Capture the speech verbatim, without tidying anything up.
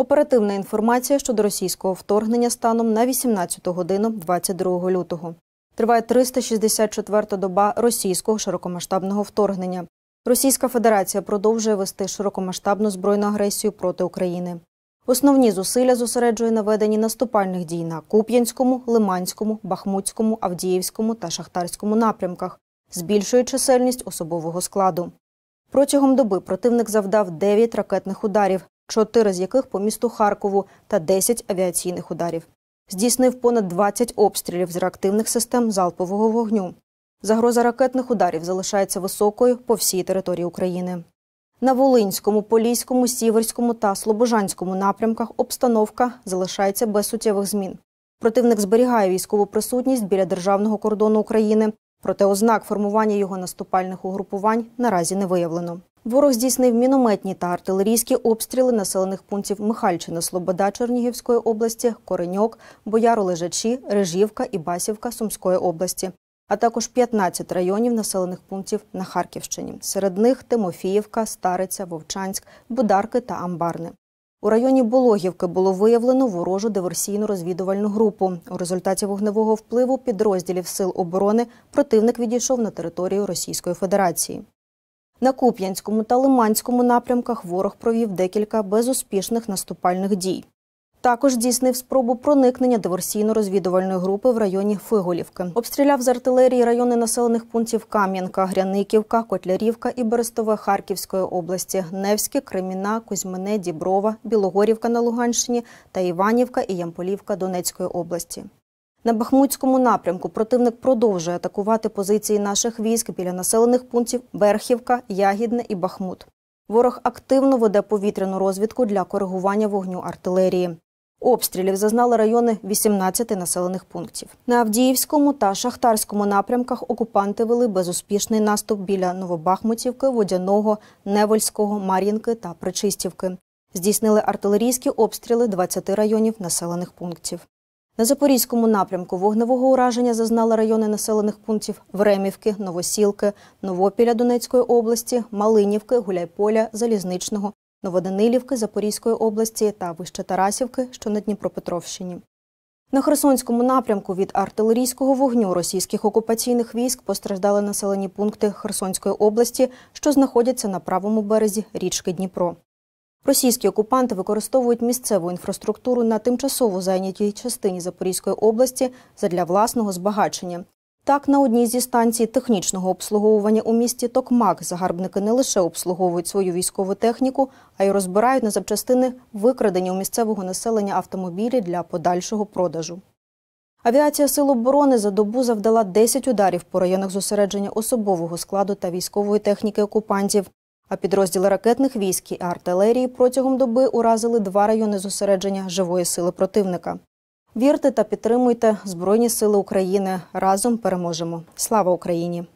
Оперативна інформація щодо російського вторгнення станом на вісімнадцяту годину двадцять другого лютого. Триває триста шістдесят четверта доба російського широкомасштабного вторгнення. Російська Федерація продовжує вести широкомасштабну збройну агресію проти України. Основні зусилля зосереджує на веденні наступальних дій на Куп'янському, Лиманському, Бахмутському, Авдіївському та Шахтарському напрямках, збільшує чисельність особового складу. Протягом доби противник завдав дев'ять ракетних ударів, чотири з яких по місту Харкову та десять авіаційних ударів. Здійснив понад двадцять обстрілів з реактивних систем залпового вогню. Загроза ракетних ударів залишається високою по всій території України. На Волинському, Поліському, Сіверському та Слобожанському напрямках обстановка залишається без суттєвих змін. Противник зберігає військову присутність біля державного кордону України, проте ознак формування його наступальних угрупувань наразі не виявлено. Ворог здійснив мінометні та артилерійські обстріли населених пунктів Михальчина, Слобода Чернігівської області, Кореньок, Бояро-Лежачі, Режівка і Басівка Сумської області, а також п'ятнадцять районів населених пунктів на Харківщині. Серед них Тимофіївка, Стариця, Вовчанськ, Бударки та Амбарне. У районі Болохівки було виявлено ворожу диверсійно-розвідувальну групу. У результаті вогневого впливу підрозділів Сил оборони противник відійшов на територію Російської Федерації. На Куп'янському та Лиманському напрямках ворог провів декілька безуспішних наступальних дій. Також здійснив спробу проникнення диверсійно-розвідувальної групи в районі Фиголівки. Обстріляв з артилерії райони населених пунктів Кам'янка, Гряниківка, Котлярівка і Берестове Харківської області, Невське, Креміна, Кузьмине, Діброва, Білогорівка на Луганщині та Іванівка і Ямполівка Донецької області. На Бахмутському напрямку противник продовжує атакувати позиції наших військ біля населених пунктів Берхівка, Ягідне і Бахмут. Ворог активно веде повітряну розвідку для коригування вогню артилерії. Обстрілів зазнали райони вісімнадцяти населених пунктів. На Авдіївському та Шахтарському напрямках окупанти вели безуспішний наступ біля Новобахмутівки, Водяного, Невельського, Мар'їнки та Причистівки. Здійснили артилерійські обстріли двадцяти районів населених пунктів. На Запорізькому напрямку вогневого ураження зазнали райони населених пунктів Времівки, Новосілки, Новопіля Донецької області, Малинівки, Гуляйполя, Залізничного, Новоданилівки Запорізької області та Вище-Тарасівки, що на Дніпропетровщині. На Херсонському напрямку від артилерійського вогню російських окупаційних військ постраждали населені пункти Херсонської області, що знаходяться на правому березі річки Дніпро. Російські окупанти використовують місцеву інфраструктуру на тимчасово зайнятій частині Запорізької області задля власного збагачення. Так, на одній зі станцій технічного обслуговування у місті Токмак загарбники не лише обслуговують свою військову техніку, а й розбирають на запчастини викрадені у місцевого населення автомобілі для подальшого продажу. Авіація Сил оборони за добу завдала десять ударів по районах зосередження особового складу та військової техніки окупантів, а підрозділи ракетних військ і артилерії протягом доби уразили два райони зосередження живої сили противника. Вірте та підтримуйте Збройні сили України. Разом переможемо. Слава Україні!